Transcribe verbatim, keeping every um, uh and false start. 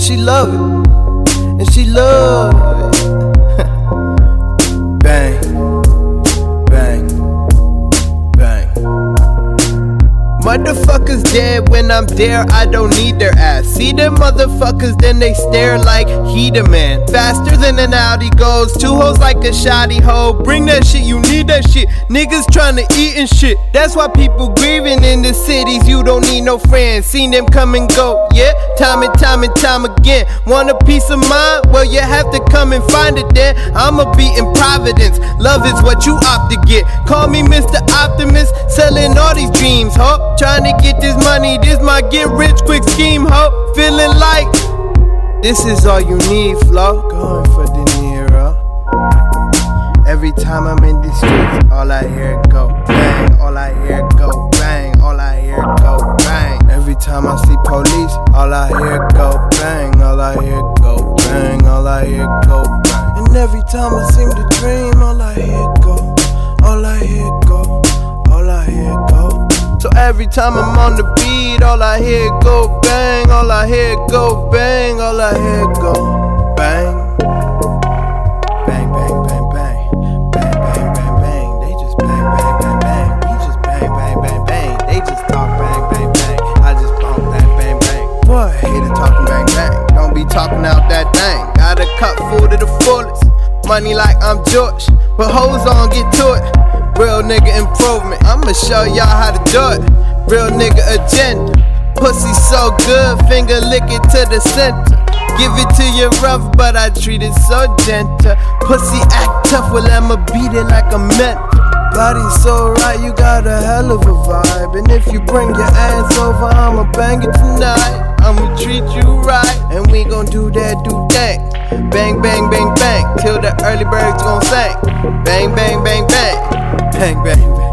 she love it, and she love it. Bang, bang, bang. Motherfuckers dead when I'm there, I don't need their ass. See them motherfuckers, then they stare like he the man. Faster than an Audi goes, two hoes like a shoddy hoe. Bring that shit, you need that shit. Niggas tryna eat and shit. That's why people grieving in the cities. You don't need no friends. Seen them come and go, yeah, time and time and time again. Want a peace of mind? Well, you have to come and find it then. I'ma be in Providence. Love is what you opt to get. Call me Mister Optimist, selling all these dreams, ho. Trying to get this money, this my get rich quick scheme, ho. Feeling like this is all you need, Flo. Going for De Niro. Every time I'm in the streets, all I hear go bang, all I hear go bang, all I hear go bang. Every time I see police, all I hear go bang, all I hear go bang, all I hear go bang. And every time I seem to dream, all I hear go, all I hear go, all I hear go. So every time I'm on the beat, all I hear go bang, all I hear go bang, all I hear go bang. Bang, bang, bang, bang. Bang, bang, bang, bang. They just bang, bang, bang, bang. We just bang, bang, bang, bang. They just talk bang, bang, bang. I just bump that bang, bang. Boy, I hate it talking bang, bang. Don't be talking out that thing. Got a cup full to the fullest. Money like I'm George, but hoes on, get to it. Real nigga improvement, I'ma show y'all how to do it. Real nigga agenda, pussy so good, finger lick it to the center. Give it to you rough, but I treat it so gentle. Pussy act tough, well I'ma beat it like a mentor. Body so right, you got a hell of a vibe. And if you bring your ass over, I'ma bang it tonight. I'ma treat you right, and we gon' do that do thing. Bang, bang, bang, bang, till the early birds gon' sing. Bang, bang, bang, bang. Bang, bang, bang.